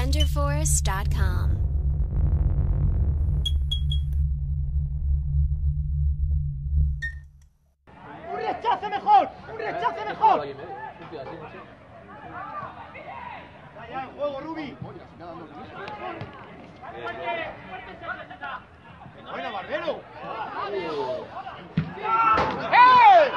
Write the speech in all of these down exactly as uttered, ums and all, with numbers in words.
Thunderforce dot com. ¡Un rechace mejor! ¡Un rechace mejor! ¡Ya, en juego, Rubi! ¡Buena, Barbero! ¡Eh!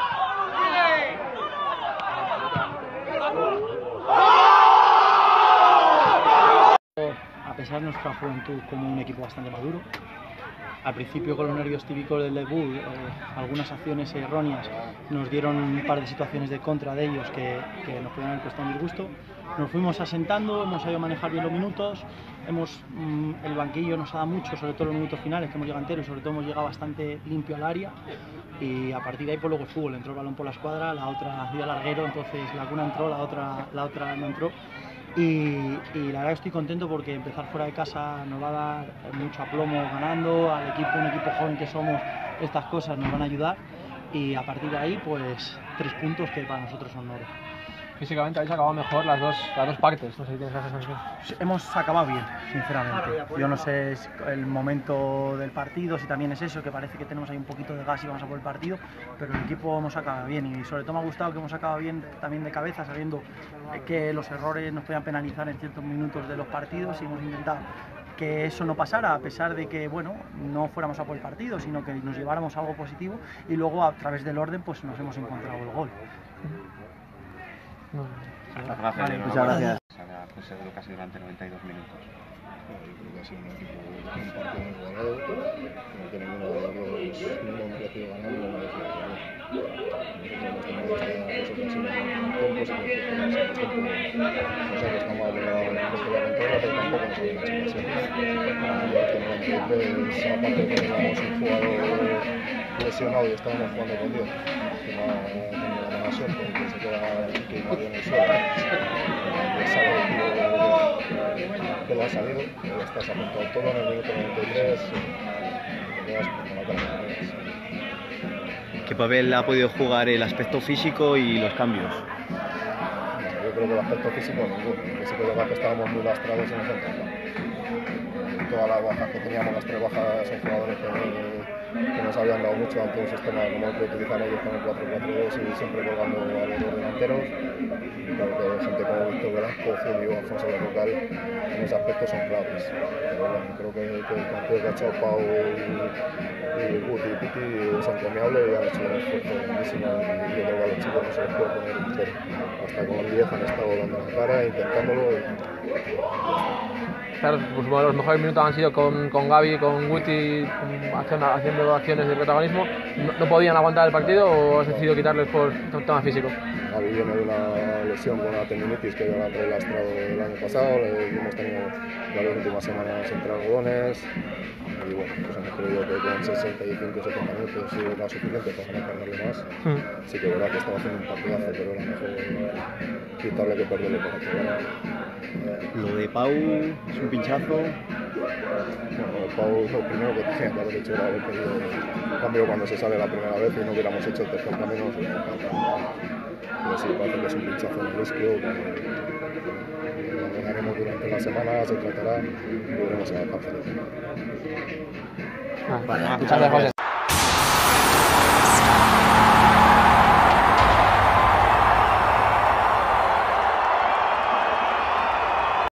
A pesar de nuestra juventud, como un equipo bastante maduro. Al principio, con los nervios típicos del debut, eh, algunas acciones erróneas nos dieron un par de situaciones de contra de ellos que, que nos podían haber costado un disgusto. Nos fuimos asentando, hemos sabido manejar bien los minutos, hemos, mmm, el banquillo nos ha dado mucho, sobre todo en los minutos finales, que hemos llegado enteros y sobre todo hemos llegado bastante limpio al área. Y a partir de ahí, pues luego el fútbol, entró el balón por la escuadra, la otra dio al larguero, entonces la una entró, la otra, la otra no entró. Y, y la verdad que estoy contento porque empezar fuera de casa nos va a dar mucho aplomo ganando, al equipo, un equipo joven que somos, estas cosas nos van a ayudar y a partir de ahí pues tres puntos que para nosotros son oro. Físicamente habéis acabado mejor las dos, las dos partes, no sé si tienes esa sensación. Hemos acabado bien, sinceramente. Yo no sé si el momento del partido, si también es eso, que parece que tenemos ahí un poquito de gas y vamos a por el partido, pero el equipo hemos acabado bien y sobre todo me ha gustado que hemos acabado bien también de cabeza, sabiendo que los errores nos podían penalizar en ciertos minutos de los partidos y hemos intentado que eso no pasara, a pesar de que bueno, no fuéramos a por el partido, sino que nos lleváramos algo positivo y luego a través del orden pues nos hemos encontrado el gol. No. Gracias, vale, muchas gracias. Pues se casi durante noventa y dos minutos. Bueno, yo creo que ha sido un equipo con un partido muy igualado, no que ninguno de los dos no hemos merecido ganar, no hemos merecido ganar. Nosotros hemos tenido muchas dos ocasiones en tiempos y que en el segundo tiempo no sé que estamos obligados a coger la ventaja, pero tampoco nos habían hecho ocasión. Entonces, aparte de que teníamos un jugador lesionado y estábamos jugando con Dios, que no ha tenido la mala suerte, que se queda quemado en el suelo, que sale el tiro que le ha salido, ya estás apuntado todo en el minuto noventa y tres y te quedas con la cara de las. ¿Qué papel ha podido jugar el aspecto físico y los cambios? Bueno, yo creo que el aspecto físico ninguno, que sí que es verdad que estábamos muy lastrados en el centro. Todas las bajas que teníamos, las tres bajas, son jugadores que, que nos habían dado mucho ante un sistema como el que utilizan ellos con el cuatro cuatro dos y siempre colgando a los dos delanteros. Creo que gente como Víctor Velasco, Julio, Alfonso de Rocal en ese aspecto son claves. Pero bueno, creo que, que el partido que ha echado Pau y Guti y Piti es encomiable y han hecho un esfuerzo grandísimo y yo creo que a los chicos no se les puede poner un cero. Hasta con el diez han estado dando la cara, intentándolo y... Claro, pues bueno, los mejores minutos han sido con, con Gavi, con Guti, haciendo, haciendo acciones de protagonismo. ¿No, ¿No podían aguantar el partido o has decidido quitarles por un tema físico? Gavi viene de una lesión con una tendinitis que ya la ha lastrado el año pasado, le hemos tenido las últimas semanas entre algodones y bueno, pues hemos creído que con sesenta y cinco setenta minutos era suficiente para no cargarle más. Mm. Sí que es verdad que estaba haciendo un partidazo, pero era mejor quitarle que perderle para que ganara. Lo de Pau es un pinchazo. Bueno, Pau lo primero que tenía que haber hecho era haber pedido un cambio cuando se sale la primera vez y no hubiéramos hecho el tercer cambio. Pero sí, parece que es un pinchazo en el isquio. Lo ganaremos durante la semana, se tratará y veremos a la cárcel. Ah, vale, muchas gracias.